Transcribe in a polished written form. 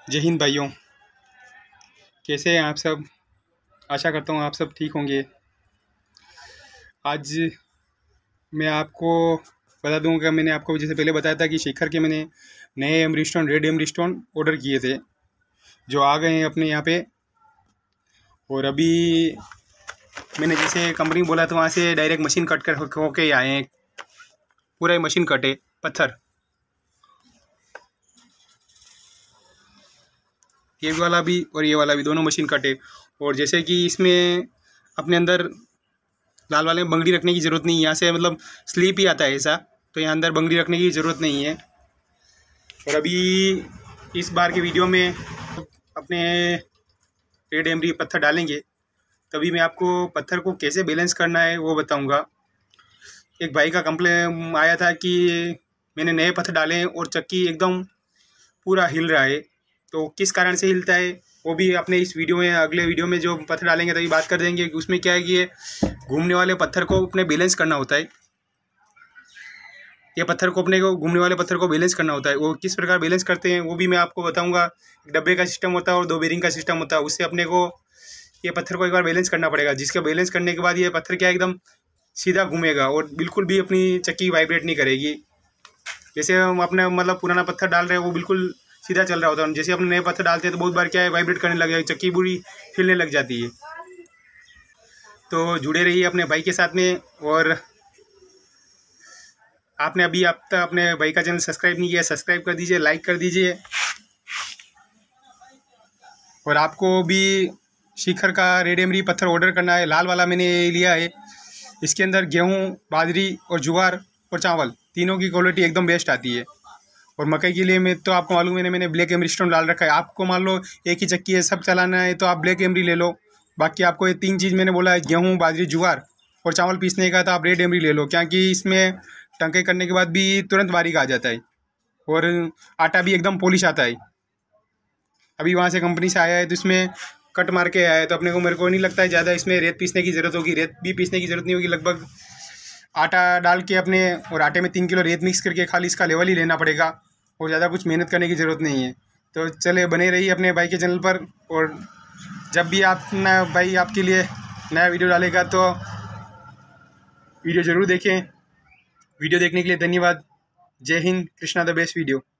जय हिंद भाइयों। कैसे हैं आप सब? आशा करता हूँ आप सब ठीक होंगे। आज मैं आपको बता दूंगा, मैंने आपको जैसे पहले बताया था कि शिखर के मैंने नए एमरिस्टोन, रेड एमरिस्टोन ऑर्डर किए थे, जो आ गए हैं अपने यहाँ पे। और अभी मैंने जैसे कंपनी बोला तो वहाँ से डायरेक्ट मशीन कट कर होके ही आए हैं। पूरा मशीन कटे पत्थर, ये वाला भी और ये वाला भी, दोनों मशीन कटे। और जैसे कि इसमें अपने अंदर लाल वाले में बंगड़ी रखने की ज़रूरत नहीं है, यहाँ से मतलब स्लीप ही आता है ऐसा, तो यहाँ अंदर बंगड़ी रखने की ज़रूरत नहीं है। और अभी इस बार के वीडियो में अपने रेड एमरी पत्थर डालेंगे, तभी मैं आपको पत्थर को कैसे बैलेंस करना है वो बताऊंगा। एक भाई का कंप्लेन आया था कि मैंने नए पत्थर डाले हैं और चक्की एकदम पूरा हिल रहा है, तो किस कारण से हिलता है वो भी अपने इस वीडियो में, अगले वीडियो में जो पत्थर डालेंगे तभी बात कर देंगे कि उसमें क्या है कि ये घूमने वाले पत्थर को अपने बैलेंस करना होता है। ये पत्थर को अपने को घूमने वाले पत्थर को बैलेंस करना होता है, वो किस प्रकार बैलेंस करते हैं वो भी मैं आपको बताऊंगा। एक डब्बे का सिस्टम होता है और 2 बेरिंग का सिस्टम होता है, उससे अपने को ये पत्थर को एक बार बैलेंस करना पड़ेगा, जिसका बैलेंस करने के बाद ये पत्थर क्या एकदम सीधा घूमेगा और बिल्कुल भी अपनी चक्की वाइब्रेट नहीं करेगी। जैसे हम अपना मतलब पुराना पत्थर डाल रहे हैं वो बिल्कुल सीधा चल रहा होता है, जैसे अपने नए पत्थर डालते हैं तो बहुत बार क्या है वाइब्रेट करने लग जाए, चक्की बुरी हिलने लग जाती है। तो जुड़े रहिए अपने भाई के साथ में। और आपने अभी अब तक अपने भाई का चैनल सब्सक्राइब नहीं किया, सब्सक्राइब कर दीजिए, लाइक कर दीजिए। और आपको भी शिखर का रेड एमरी पत्थर ऑर्डर करना है, लाल वाला मैंने लिया है। इसके अंदर गेहूँ, बाजरी और ज्वार और चावल तीनों की क्वालिटी एकदम बेस्ट आती है। और मकई के लिए मैं तो आपको मालूम है, मैंने ब्लैक एमरिस्टोन डाल रखा है। आपको मान लो एक ही चक्की है, सब चलाना है तो आप ब्लैक एमरी ले लो। बाकी आपको ये 3 चीज़ मैंने बोला है, गेहूँ, बाजरी, ज्वार और चावल पीसने का, तो आप रेड एमरी ले लो, क्योंकि इसमें टंके करने के बाद भी तुरंत बारीक आ जाता है और आटा भी एकदम पॉलिश आता है। अभी वहाँ से कंपनी से आया है तो इसमें कट मार के आया है, तो अपने को, मेरे को नहीं लगता है ज़्यादा इसमें रेत पीसने की ज़रूरत होगी। रेत भी पीसने की ज़रूरत नहीं होगी, लगभग आटा डाल के अपने, और आटे में 3 किलो रेत मिक्स करके खाली इसका लेवल ही लेना पड़ेगा और ज़्यादा कुछ मेहनत करने की ज़रूरत नहीं है। तो चले बने रहिए अपने भाई के चैनल पर, और जब भी अपना भाई आपके लिए नया वीडियो डालेगा तो वीडियो ज़रूर देखें। वीडियो देखने के लिए धन्यवाद। जय Hind, Krishna the best video.